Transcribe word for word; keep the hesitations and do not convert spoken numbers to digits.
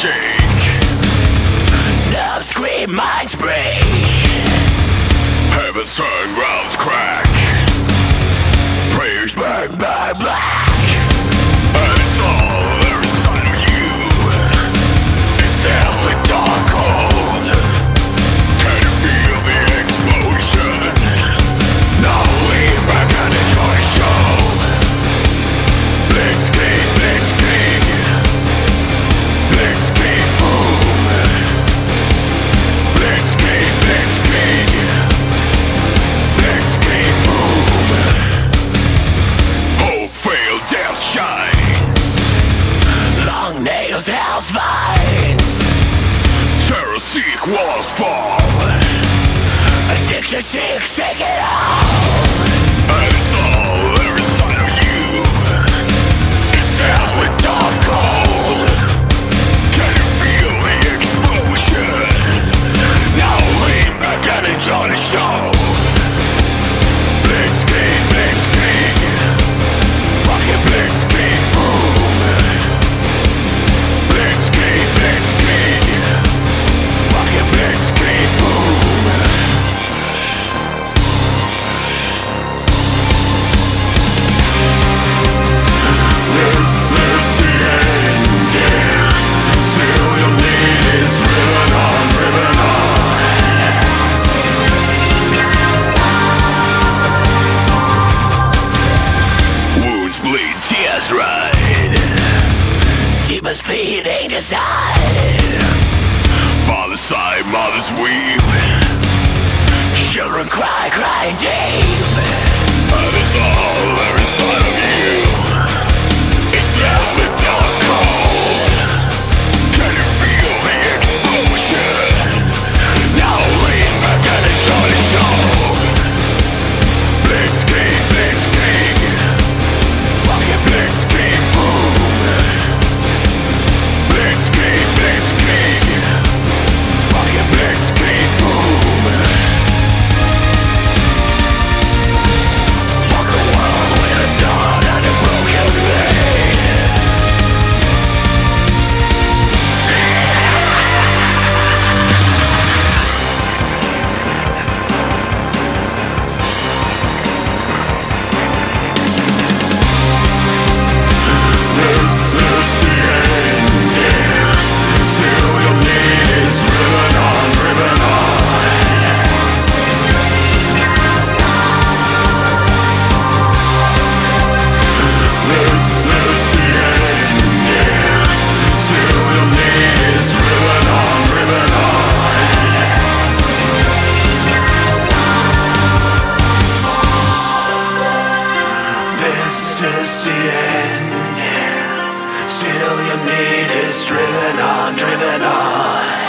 shake. Now scream, minds break. Heaven's turn, grounds crack. Prayers burn, burn black. And it's all there inside of you. It's deadly dark cold. Can you feel the explosion? Now lean back and enjoy the show. Blitzkrieg, Blitzkrieg. Blitzkrieg, boom. Blitzkrieg, Blitzkrieg. Blitzkrieg, boom. Hope failed, death shines. Long nails, hell's vines. Terror seek, walls fall. Addiction seek, seek it all. And it's all there inside of you. It's down with dark cold. Can you feel the explosion? Now lean back and enjoy the show. Blitzkrieg, Blitzkrieg. Fucking Blitzkrieg, boom. Blitzkrieg, Blitzkrieg. Fucking Blitzkrieg, boom. This is the end, yeah. Still your need is driven on, driven on. Wounds bleed, tears ride. Demons feeding desire. Father's sigh, mothers weep. Children cry, crying deep. And it's all there inside of you. It's down with dark cold. Can you feel the explosion? Now lean back and enjoy the show. Blitzkrieg, Blitzkrieg. Fucking Blitzkrieg, boom. Blitzkrieg, Blitzkrieg. Fucking Blitzkrieg, boom. Fuck the world with a dawn and a broken blade. This is the end, yeah. Still your need is driven on, driven on. This is the end, yeah. Still your need is driven on, driven on. This is the end. Still your need is driven on, driven on.